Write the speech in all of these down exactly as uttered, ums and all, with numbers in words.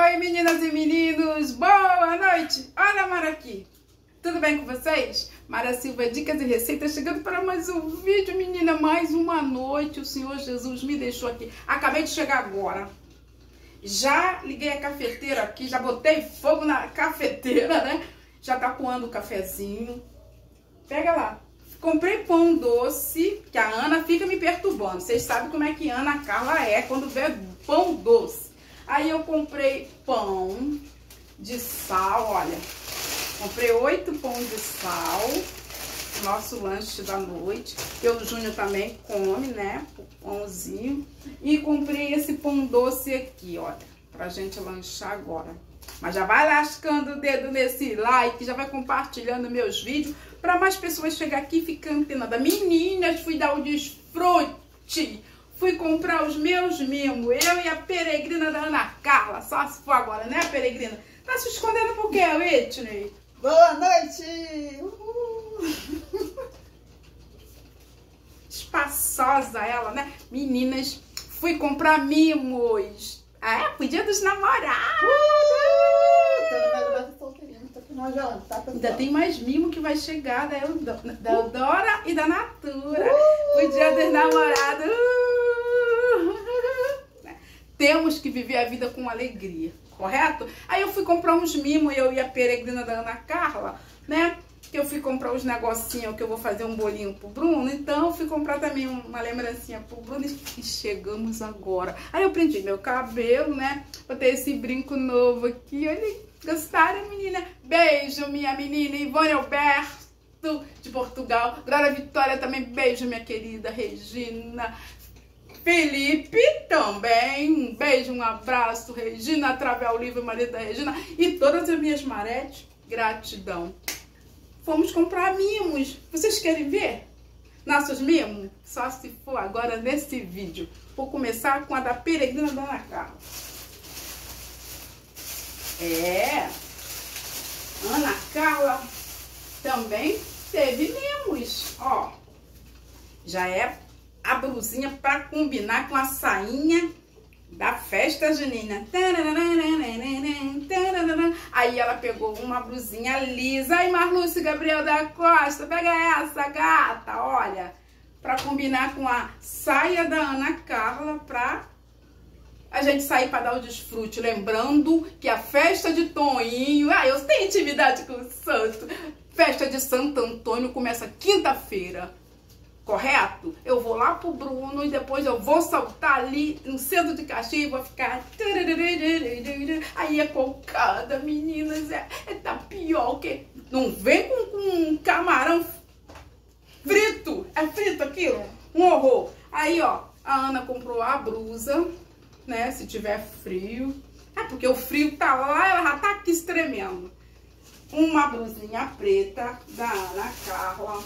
Oi, meninas e meninos, boa noite! Olha a Mara aqui, tudo bem com vocês? Mara Silva, dicas e receitas, chegando para mais um vídeo, menina, mais uma noite, o Senhor Jesus me deixou aqui, acabei de chegar agora, já liguei a cafeteira aqui, já botei fogo na cafeteira, né? Já tá coando o cafezinho, pega lá. Comprei pão doce, que a Ana fica me perturbando. Vocês sabem como é que Ana Carla é quando vê pão doce. Aí eu comprei pão de sal, olha. Comprei oito pães de sal, nosso lanche da noite. Que o Júnior também come, né? O pãozinho. E comprei esse pão doce aqui, olha. Pra gente lanchar agora. Mas já vai lascando o dedo nesse like, já vai compartilhando meus vídeos para mais pessoas chegar aqui e ficar antenada. Meninas, fui dar o desfrute, fui comprar os meus mimos, eu e a peregrina da Ana Carla, só se for agora, né, peregrina? Tá se escondendo por quê, Whitney? Boa noite! Uhul. Espaçosa ela, né? Meninas, fui comprar mimos. Ah, é? Pro Dia dos Namorados! Uh! Tá Ainda tem mais mimo que vai chegar da, Eudora, da Eudora e da Natura. Uh! O Dia dos Namorados! Uh! Temos que viver a vida com alegria, correto? Aí eu fui comprar uns mimos, eu e a peregrina da Ana Carla, né? Que eu fui comprar uns negocinhos, que eu vou fazer um bolinho pro Bruno. Então eu fui comprar também uma lembrancinha pro Bruno e chegamos agora. Aí eu prendi meu cabelo, né? Botei esse brinco novo aqui. Olha, gostaram, menina? Beijo, minha menina Ivone Alberto, de Portugal. Glória Vitória também, beijo, minha querida Regina. Felipe também, um beijo, um abraço. Regina Travel Livre, marido da Regina. E todas as minhas maretes, gratidão. Fomos comprar mimos. Vocês querem ver nossos mimos? Só se for agora nesse vídeo. Vou começar com a da peregrina da Ana Carla. É. Ana Carla também teve mimos. Ó. Já é a blusinha para combinar com a sainha da festa junina. Aí ela pegou uma blusinha lisa. Aí, Marlúcia Gabriel da Costa, pega essa, gata, olha. Pra combinar com a saia da Ana Carla, pra a gente sair pra dar o desfrute. Lembrando que a festa de Toninho... Ah, eu tenho intimidade com o santo. Festa de Santo Antônio começa quinta-feira. Correto? Eu vou lá pro Bruno e depois eu vou saltar ali no centro de Caxias e vou ficar... Aí é cocada, meninas, é, é tapioca. Não vem com, com camarão frito. É frito aquilo? Um horror. Aí, ó, a Ana comprou a blusa, né, se tiver frio. É porque o frio tá lá, ela já tá aqui tremendo. Uma blusinha preta da Ana Carla.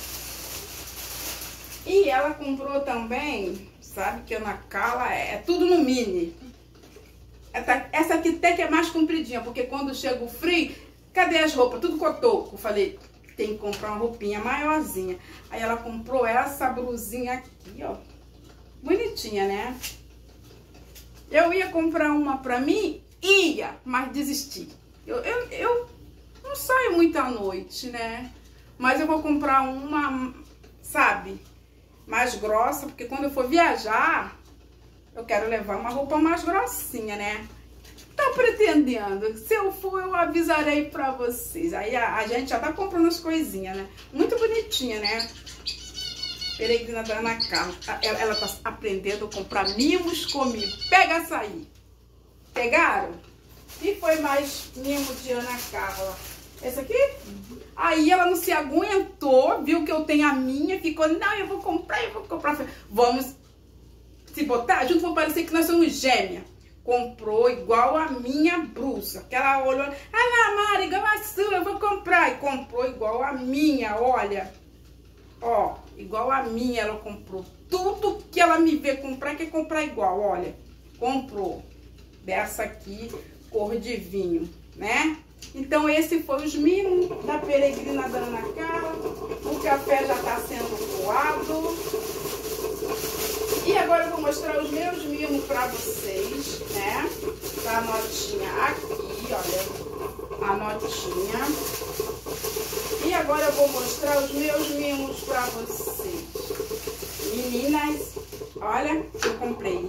E ela comprou também, sabe que a Ana Carla é, é tudo no mini. Essa, essa aqui até que é mais compridinha, porque quando chega o frio, cadê as roupas? Tudo cotoco. Falei, tem que comprar uma roupinha maiorzinha. Aí ela comprou essa blusinha aqui, ó. Bonitinha, né? Eu ia comprar uma pra mim, ia, mas desisti. Eu, eu, eu não saio muito à noite, né? Mas eu vou comprar uma, sabe, mais grossa, porque quando eu for viajar, eu quero levar uma roupa mais grossinha, né? Tá pretendendo? Se eu for, eu avisarei pra vocês. Aí a, a gente já tá comprando as coisinhas, né? Muito bonitinha, né? Peregrina da Ana Carla. Ela, ela tá aprendendo a comprar mimos comigo. Pega essa aí. Pegaram? E foi mais mimo de Ana Carla. Esse aqui? Uhum. Aí ela não se aguentou, viu que eu tenho a minha, ficou, não, eu vou comprar, eu vou comprar. Vamos se botar junto, vou parecer que nós somos gêmeas. Comprou igual a minha blusa. Que ela olhou, ah não, Mari, igual a sua, eu vou comprar. E comprou igual a minha, olha. Ó, igual a minha ela comprou. Tudo que ela me vê comprar, quer comprar igual, olha. Comprou. Dessa aqui, cor de vinho, né? Então esse foi os mimos da peregrina da Ana Carla. O café já está sendo coado. E agora eu vou mostrar os meus mimos para vocês, né? Tá a notinha aqui, olha. A notinha. E agora eu vou mostrar os meus mimos pra vocês. Meninas, olha, eu comprei.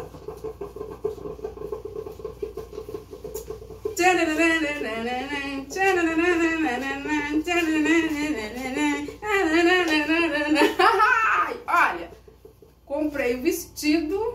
Olha, comprei o vestido,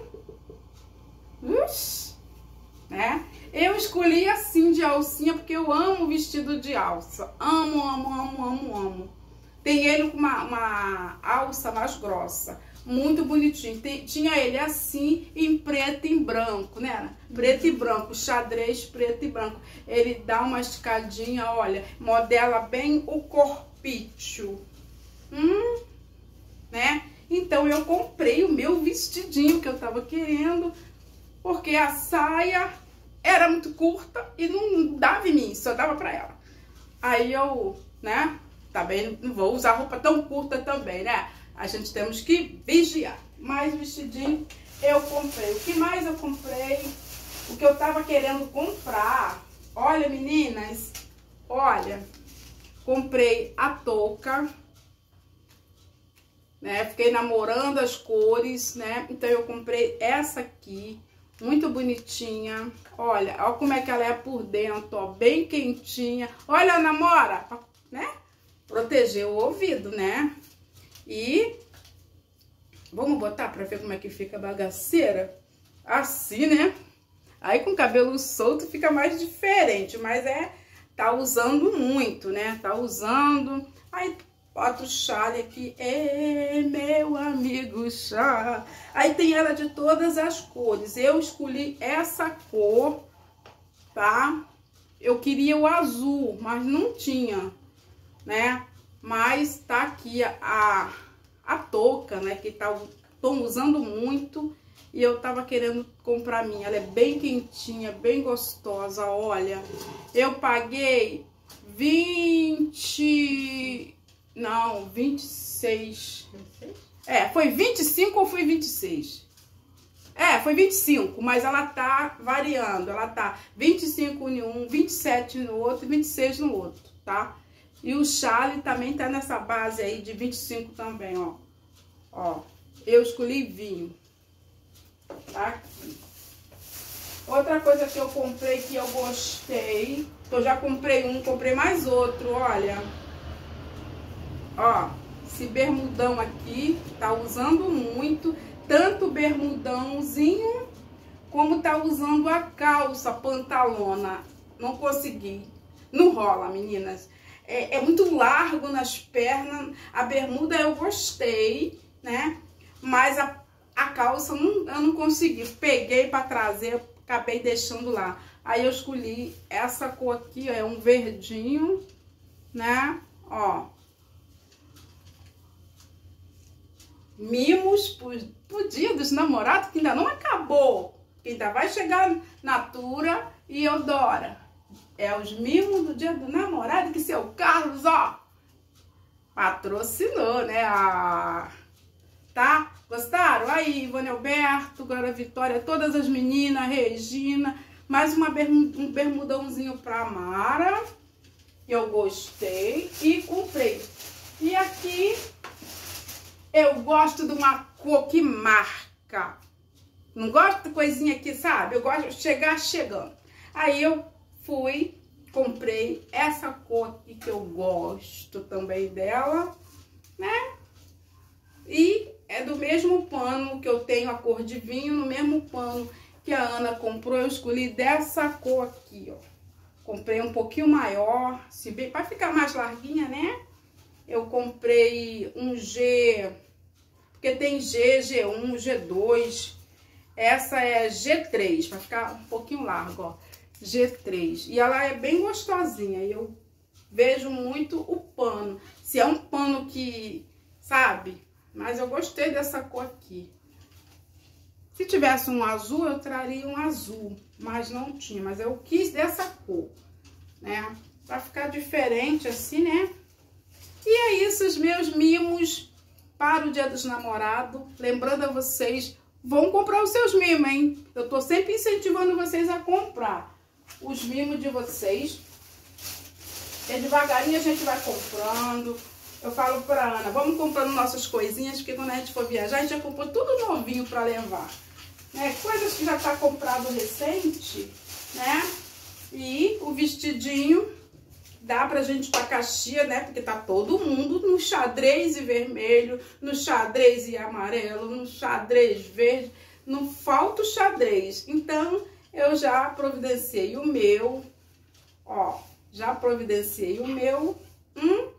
Ux, né? Eu escolhi assim de alcinha porque eu amo vestido de alça. Amo, amo, amo, amo, amo. Tem ele com uma, uma alça mais grossa. Muito bonitinho. Tem, tinha ele assim, em preto e em branco, né? Preto e branco, xadrez preto e branco. Ele dá uma esticadinha, olha, modela bem o corpício. Hum, né? Então eu comprei o meu vestidinho que eu tava querendo, porque a saia era muito curta e não dava em mim, só dava pra ela. Aí eu, né, também não vou usar roupa tão curta também, né? A gente temos que vigiar. Mas o vestidinho eu comprei. O que mais eu comprei? O que eu tava querendo comprar. Olha, meninas, olha, comprei a touca, né? Fiquei namorando as cores, né? Então eu comprei essa aqui, muito bonitinha. Olha, olha como é que ela é por dentro, ó, bem quentinha. Olha, namora, né? Proteger o ouvido, né? E vamos botar pra ver como é que fica a bagaceira. Assim, né? Aí com cabelo solto fica mais diferente, mas é, tá usando muito, né? Tá usando. Aí bota o chale aqui, é meu amigo chá. Aí tem ela de todas as cores. Eu escolhi essa cor, tá? Eu queria o azul, mas não tinha, né? Mas tá aqui a, a touca, né? Que tá, tô usando muito e eu tava querendo comprar a minha. Ela é bem quentinha, bem gostosa, olha. Eu paguei vinte... Não, vinte e seis. É, foi vinte e cinco ou foi vinte e seis? É, foi vinte e cinco, mas ela tá variando. Ela tá vinte e cinco em um, vinte e sete no outro e vinte e seis no outro, tá? E o chale também tá nessa base aí de vinte e cinco também, ó. Ó, eu escolhi vinho. Tá aqui. Outra coisa que eu comprei que eu gostei, eu já comprei um, comprei mais outro, olha. Ó, esse bermudão aqui, tá usando muito, tanto o bermudãozinho, como tá usando a calça pantalona. Não consegui, não rola, meninas. É, é muito largo nas pernas, a bermuda eu gostei, né? Mas a, a calça não, eu não consegui. Peguei pra trazer, acabei deixando lá. Aí eu escolhi essa cor aqui, ó, é um verdinho, né? Ó. Mimos pro, pro dia dos namorados, que ainda não acabou. Que ainda vai chegar Natura e Eudora. É os mimos do dia do namorado que seu Carlos, ó, patrocinou, né? Ah, tá? Gostaram? Aí, Ivone Alberto, agora Vitória, todas as meninas, Regina. Mais uma berm um bermudãozinho pra Mara. Eu gostei e comprei. E aqui eu gosto de uma cor que marca. Não gosto de coisinha aqui, sabe? Eu gosto de chegar chegando. Aí eu fui, comprei essa cor aqui que eu gosto também dela, né? E é do mesmo pano que eu tenho a cor de vinho, no mesmo pano que a Ana comprou, eu escolhi dessa cor aqui, ó. Comprei um pouquinho maior, se bem, para ficar mais larguinha, né? Eu comprei um G, porque tem G, G um, G dois. Essa é G três, para ficar um pouquinho largo, ó. G três. E ela é bem gostosinha. Eu vejo muito o pano. Se é um pano que, sabe? Mas eu gostei dessa cor aqui. Se tivesse um azul, eu traria um azul. Mas não tinha. Mas eu quis dessa cor, né? Pra ficar diferente assim, né? E é isso, os meus mimos para o Dia dos Namorados. Lembrando a vocês, vão comprar os seus mimos, hein? Eu tô sempre incentivando vocês a comprar os mimos de vocês. E devagarinho a gente vai comprando. Eu falo pra Ana, vamos comprando nossas coisinhas, porque quando a gente for viajar, a gente já comprou tudo novinho pra levar. Né? Coisas que já tá comprado recente, né? E o vestidinho dá pra gente ir pra Caxias, né? Porque tá todo mundo no xadrez e vermelho, no xadrez e amarelo, no xadrez verde. Não falta o xadrez. Então, eu já providenciei o meu. Ó, já providenciei o meu. Hum?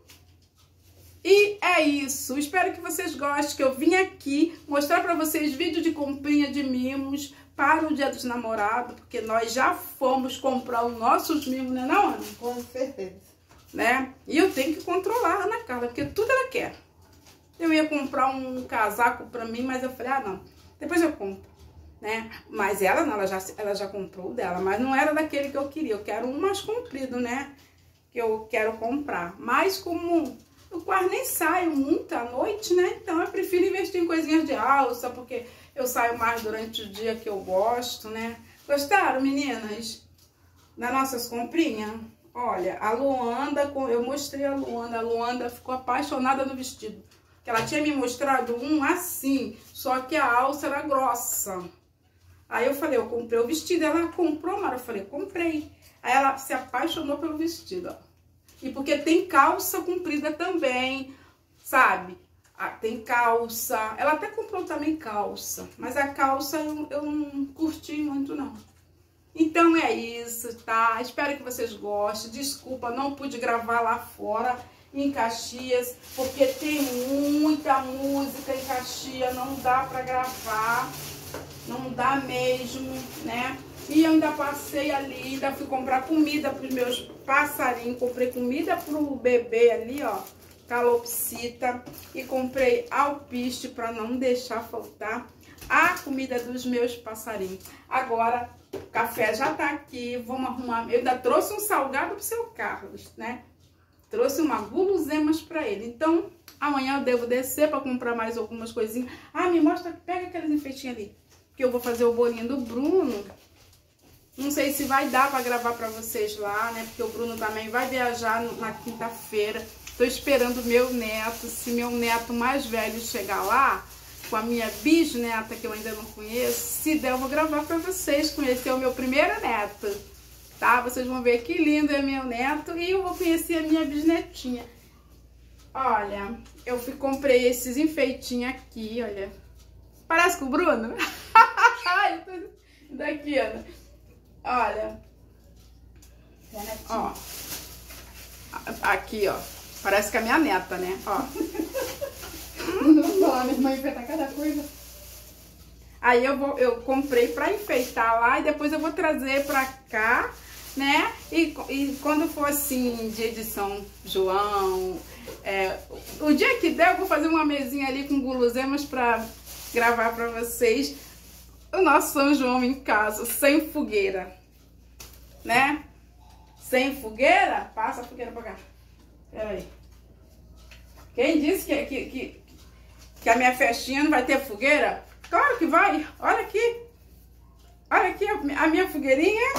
E é isso. Espero que vocês gostem, que eu vim aqui mostrar pra vocês vídeo de comprinha de mimos para o Dia dos Namorados, porque nós já fomos comprar os nossos mimos, né, não, Ana? Com certeza. Né? E eu tenho que controlar a Ana Carla, porque tudo ela quer. Eu ia comprar um casaco pra mim, mas eu falei, ah, não, depois eu compro, né? Mas ela não, ela já, ela já comprou o dela, mas não era daquele que eu queria. Eu quero um mais comprido, né? Que eu quero comprar. Mas como eu quase nem saio muito à noite, né? Então eu prefiro investir em coisinhas de alça, porque eu saio mais durante o dia que eu gosto, né? Gostaram, meninas? Das nossas comprinhas? Olha, a Luanda, eu mostrei a Luanda, a Luanda ficou apaixonada no vestido. Que ela tinha me mostrado um assim, só que a alça era grossa. Aí eu falei, eu comprei o vestido, ela comprou, Mara, eu falei, comprei. Aí ela se apaixonou pelo vestido, ó. E porque tem calça comprida também, sabe? Ah, tem calça. Ela até comprou também calça. Mas a calça eu, eu não curti muito, não. Então é isso, tá? Espero que vocês gostem. Desculpa, não pude gravar lá fora, em Caxias, porque tem muita música em Caxias. Não dá pra gravar. Não dá mesmo, né? E eu ainda passei ali, ainda fui comprar comida para os meus passarinhos. Comprei comida para o bebê ali, ó, calopsita. E comprei alpiste para não deixar faltar a comida dos meus passarinhos. Agora, o café já tá aqui, vamos arrumar. Eu ainda trouxe um salgado pro seu Carlos, né? Trouxe uma guloseimas para ele. Então, amanhã eu devo descer para comprar mais algumas coisinhas. Ah, me mostra, pega aqueles enfeitinhos ali. Que eu vou fazer o bolinho do Bruno. Não sei se vai dar para gravar para vocês lá, né? Porque o Bruno também vai viajar na quinta-feira. Tô esperando o meu neto. Se meu neto mais velho chegar lá, com a minha bisneta, que eu ainda não conheço, se der, eu vou gravar para vocês. Conhecer o meu primeiro neto, tá? Vocês vão ver que lindo é meu neto. E eu vou conhecer a minha bisnetinha. Olha, eu fui, comprei esses enfeitinhos aqui, olha. Parece com o Bruno? Daqui, Ana. Olha. Ó. Aqui, ó. Parece com a minha neta, né? Ó. Não vou falar, minha irmã enfeitar cada coisa. Aí eu, vou, eu comprei pra enfeitar lá e depois eu vou trazer pra cá, né? E, e quando for assim, de edição João, é, o dia que der eu vou fazer uma mesinha ali com guloseimas pra gravar pra vocês o nosso São João em casa, sem fogueira, né? Sem fogueira? Passa a fogueira pra cá. Pera aí. Quem disse que, que, que, que a minha festinha não vai ter fogueira? Claro que vai. Olha aqui. Olha aqui a minha fogueirinha.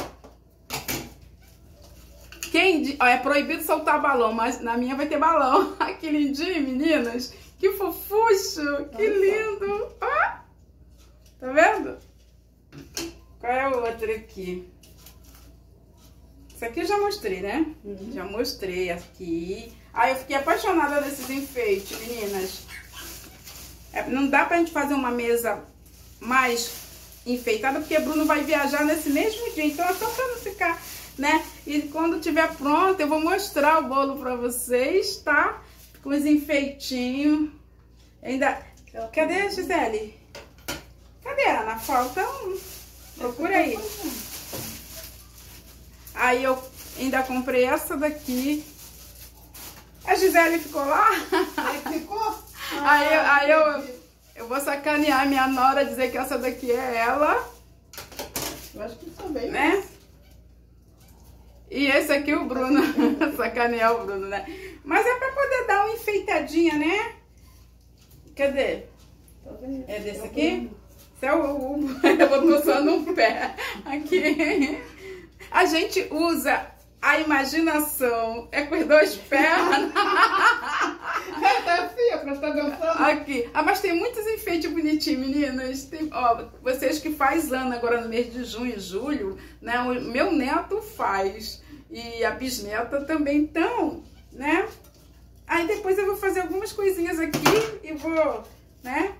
Quem, ó, é proibido soltar balão, mas na minha vai ter balão. Ai, que lindinho, meninas. Que fofucho. Que lindo. Ó. Tá vendo? Qual é o outro aqui? Isso aqui eu já mostrei, né? Uhum. Já mostrei aqui. Aí eu fiquei apaixonada desses enfeites, meninas. É, não dá pra gente fazer uma mesa mais enfeitada, porque Bruno vai viajar nesse mesmo dia. Então é só pra não ficar, né? E quando tiver pronto, eu vou mostrar o bolo pra vocês, tá? Com os enfeitinhos. Ainda... Cadê a Gisele? Cadê a Ana? Falta um. Procura aí. Aí eu ainda comprei essa daqui. A Gisele ficou lá. Aí ficou? Ah, aí eu, aí eu, eu vou sacanear minha nora, dizer que essa daqui é ela. Eu acho que também. Né? E esse aqui o Bruno. Sacanear o Bruno, né? Mas é pra poder dar uma enfeitadinha, né? Cadê? É desse aqui? Esse é o... Eu vou coçando um pé aqui. A gente usa a imaginação. É com as duas pernas. Tá fia pra estar dançando. Aqui. Ah, mas tem muitos enfeites bonitinhos, meninas. Tem, ó, vocês que faz ano agora no mês de junho e julho, né? O meu neto faz. E a bisneta também. Então, né? Aí depois eu vou fazer algumas coisinhas aqui e vou, né?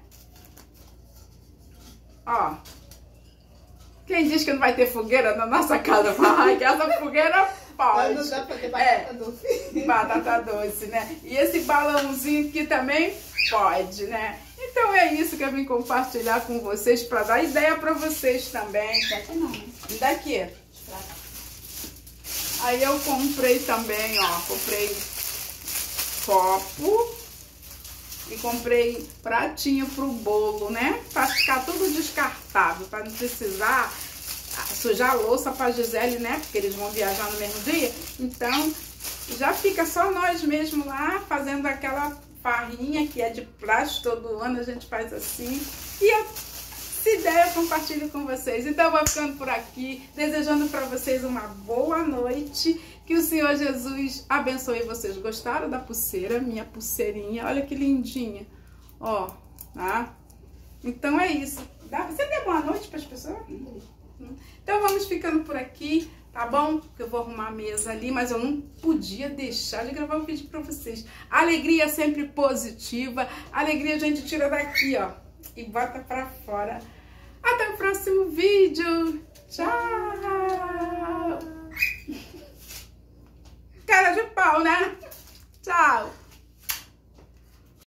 Ó. Quem diz que não vai ter fogueira na nossa casa? Ai, que essa fogueira pode. Mas não dá pra ter batata É, doce. batata doce, né? E esse balãozinho aqui também pode, né? Então é isso que eu vim compartilhar com vocês para dar ideia para vocês também. Daqui não. Daqui. Aí eu comprei também, ó, comprei copo e comprei pratinho pro bolo, né? Para ficar tudo descartável, para não precisar sujar a louça para Gisele, né? Porque eles vão viajar no mesmo dia. Então, já fica só nós mesmo lá fazendo aquela farrinha que é de plástico, todo ano a gente faz assim. E eu, se der, eu compartilho com vocês. Então, eu vou ficando por aqui, desejando para vocês uma boa noite. Que o Senhor Jesus abençoe vocês. Gostaram da pulseira? Minha pulseirinha. Olha que lindinha. Ó, tá? Então é isso. Dá, você deu boa noite para as pessoas? Então vamos ficando por aqui, tá bom? Eu vou arrumar a mesa ali, mas eu não podia deixar de gravar um vídeo para vocês. Alegria sempre positiva. Alegria a gente tira daqui, ó, e bota para fora. Até o próximo vídeo. Tchau! Cara de pau, né? Tchau!